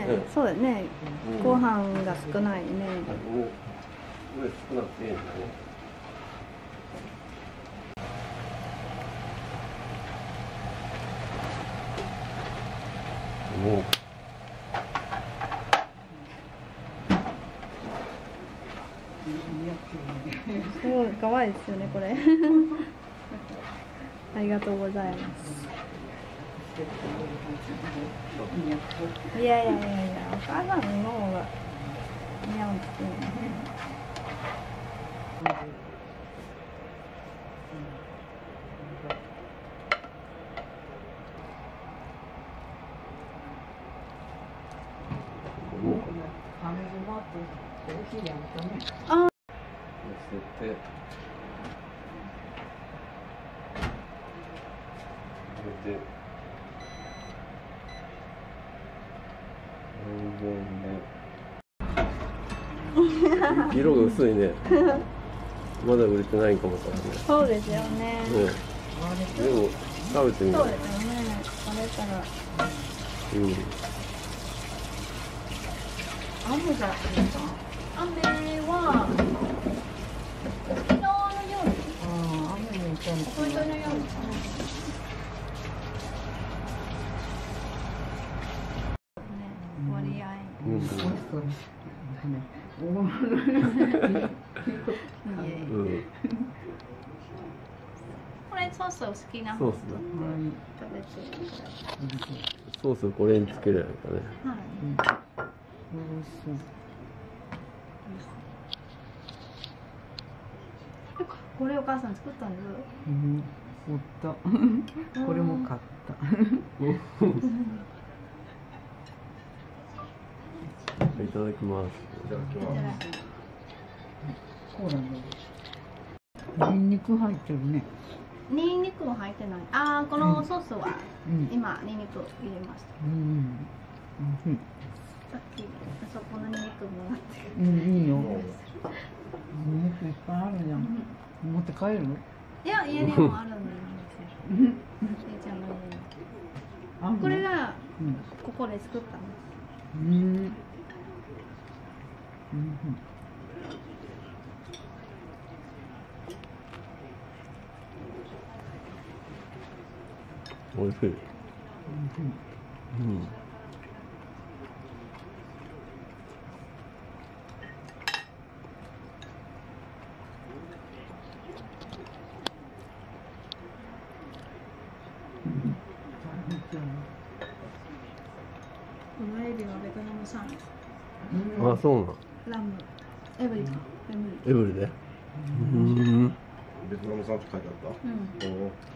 そうだね。ご飯が少ないね。 上少なくていいんだね。 すごい可愛いですよね、これ。ありがとうございます。いやいやいやいや、お母さんの方が似合うんですよね。あ。乗せて。 色が薄いね。まだ売れてないかもしれない。 そうですよね。 でも食べてみよう。 そうですよね。食べたら。雨がいいか。雨は昨日の夜。雨のように。これのように。割合。これソースお好きなソースだ。ソースこれにつけるやんかね。 これお母さん作ったんです。 これも買った。 いただきます。 ニンニク入ってるね。 ニンニクは入ってない。ああ、このソースは今ニンニク入れました。さっきあそこのニンニクもらって。 いいよ。ニンニクいっぱいあるじゃん。持って帰る？ いや、家にもあるんで。これがここで作ったんです。 おいしい。 このエビはベトナム産。 あ、そうなの。 ラム。エブリか。 エブリで。 ベトナム産って書いてあった。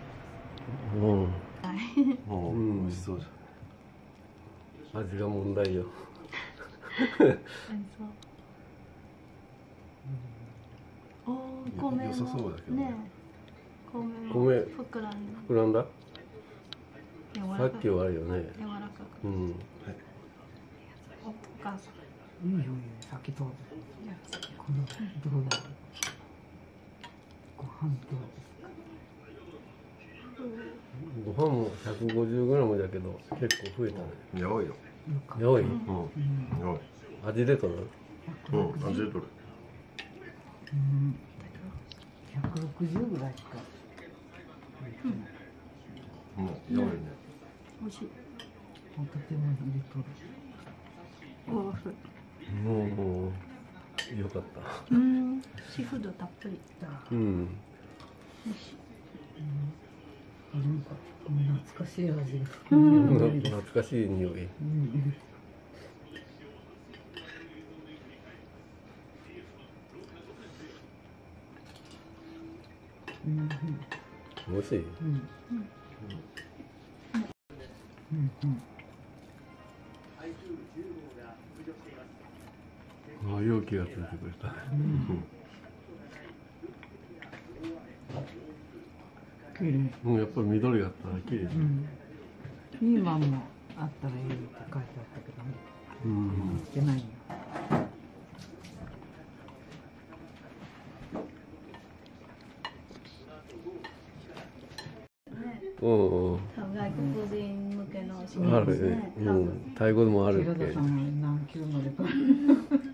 美味しそうじゃん。味が問題よ。 米良さそうだけどね。 米膨らんだ。 さっきはあるよね。 柔らかく。お母さん。 いいよいいよ、先どうぞ。このどうだろう。ご飯どうですか。 ご飯も 150g だけど結構増えたね。 ゃん。やばいよ。 やばい。 やばい。 味出とる？ 味出とる。 160ぐらいしか。 やばいね。 美味しい。 ホタテも入れとる。 もうよかった。 シーフードたっぷり。 なんか懐かしい味が。 懐かしい匂い。美味しい。ああ、容器がついてくれた。 綺麗。 もうやっぱり緑があったら綺麗。 ピーマンもあったらいいって書いてあったけどね。してないよ。 多分外国人向けの仕事あでするねね。多分。 タイ語でもあるっけ寺田さんは何級までか